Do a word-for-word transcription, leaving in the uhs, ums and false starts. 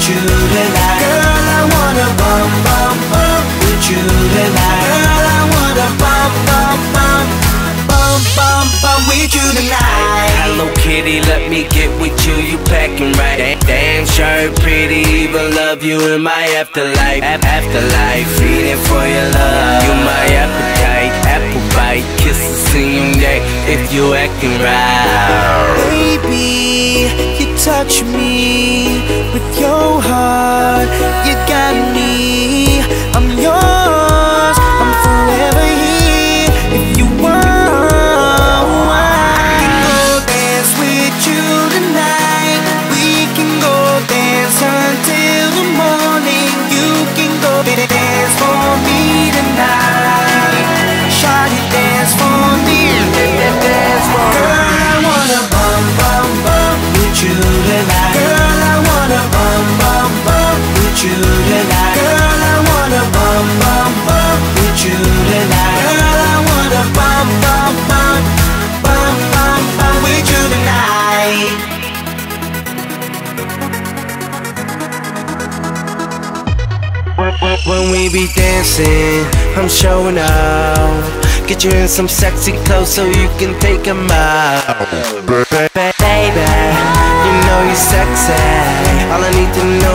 you tonight. Girl, I wanna bum bum bum with you tonight. Girl, I wanna bum bum bum bum bum bum with you tonight. Hello kitty, let me get with you, you packing right. Damn sure pretty, even love you in my afterlife. Afterlife, feeding for your love. You my appetite, apple bite, kisses in your neck if you acting right. Baby, you touch me with your heart. You got me, I'm yours, I'm forever here if you want. Until the morning, you can go dance for me tonight. Shawty, dance for me, dance for me. Girl, I wanna bum bum bum with you tonight. Girl, I wanna bum bum bum with you tonight. Girl, I wanna bum bum bum with you tonight. Girl, I wanna bum bum bum bum bum bum with you tonight. When we be dancing, I'm showing out. Get you in some sexy clothes so you can take them out. Baby, you know you're sexy. All I need to